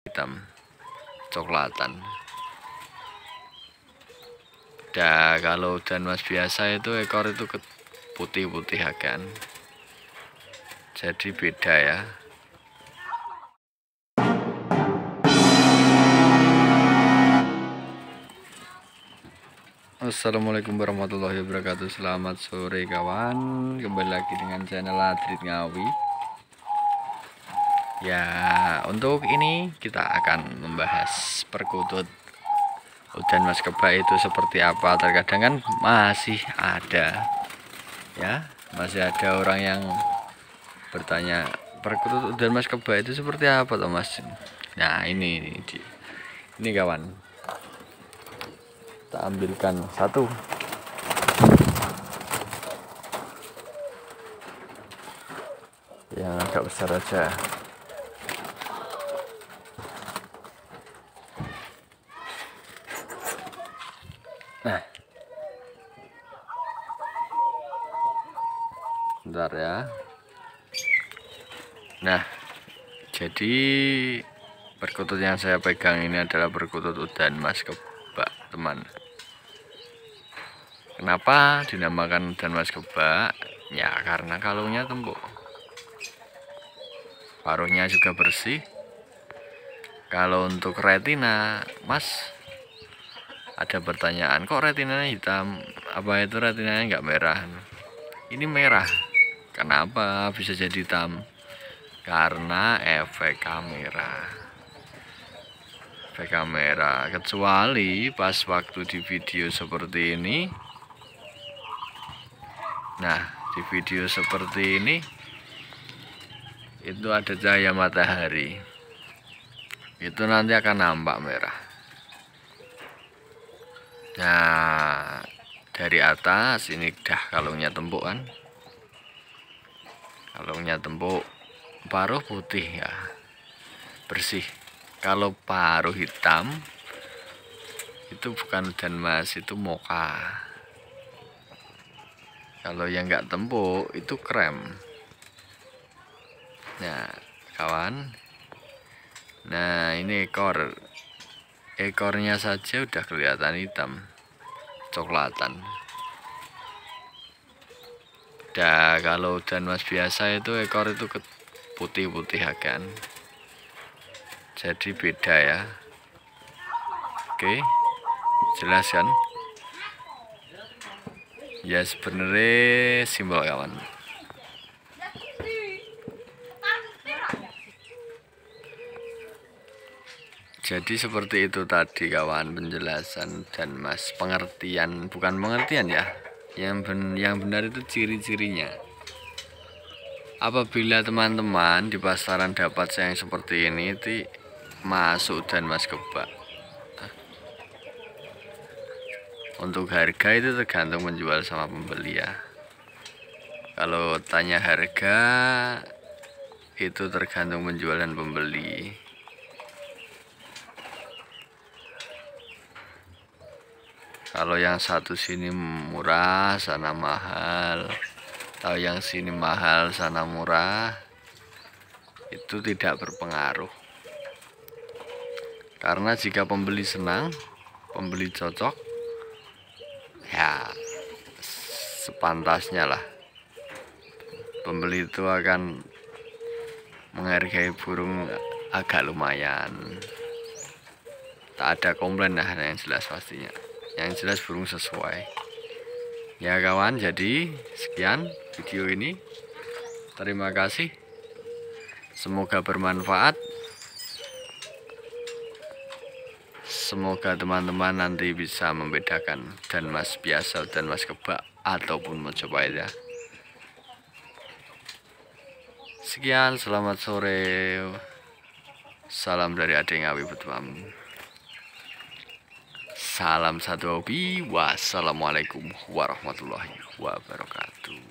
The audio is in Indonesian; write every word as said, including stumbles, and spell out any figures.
hitam coklatan. Nah, kalau udan mas biasa itu ekor itu putih-putih akan, jadi beda ya. Assalamualaikum warahmatullahi wabarakatuh. Selamat sore kawan, kembali lagi dengan channel Adrit Ngawi. Ya, untuk ini kita akan membahas perkutut udan mas keba itu seperti apa. Terkadang kan masih ada ya, masih ada orang yang bertanya, perkutut udan mas keba itu seperti apa toh mas? Nah ini ini, ini kawan, kita ambilkan satu. Yang agak besar aja. Nah, bentar ya. Nah, jadi perkutut yang saya pegang ini adalah perkutut udan mas keba, teman. Kenapa dinamakan udan mas keba? Ya karena kalungnya tembok, paruhnya juga bersih. Kalau untuk retina, mas ada pertanyaan, kok retinanya hitam? Apa itu retinanya nggak merah? Ini merah. Kenapa bisa jadi hitam? Karena efek kamera. Efek kamera. Kecuali pas waktu di video seperti ini. Nah, di video seperti ini itu ada cahaya matahari. Itu nanti akan nampak merah. Nah, dari atas ini dah kalungnya tembok kan, kalungnya tembok, paruh putih ya, bersih. Kalau paruh hitam itu bukan udan mas, itu moka. Kalau yang nggak tembok itu krem. Nah kawan, nah ini ekor, ekornya saja udah kelihatan hitam coklatan. Nah, kalau udan mas biasa itu ekor itu putih-putih akan, jadi beda ya. Oke, jelas kan? Ya sebenarnya simbol kawan. Jadi seperti itu tadi kawan penjelasan dan mas, pengertian, bukan pengertian ya, yang ben, yang benar itu ciri-cirinya. Apabila teman-teman di pasaran dapat yang seperti ini, itu masuk udan mas keba. Untuk harga itu tergantung penjual sama pembeli ya. Kalau tanya harga itu tergantung penjual dan pembeli. Kalau yang satu sini murah, sana mahal. Atau yang sini mahal, sana murah, itu tidak berpengaruh. Karena jika pembeli senang, pembeli cocok, ya sepantasnya lah. Pembeli itu akan menghargai burung agak lumayan. Tak ada komplain lah yang jelas pastinya. Yang jelas burung sesuai ya kawan. Jadi sekian video ini, terima kasih, semoga bermanfaat. Semoga teman-teman nanti bisa membedakan dan mas biasa dan mas keba ataupun mencoba ya. Sekian, selamat sore, salam dari Adrit Ngawi Betuam. Salam satu hobi. Wassalamualaikum warahmatullahi wabarakatuh.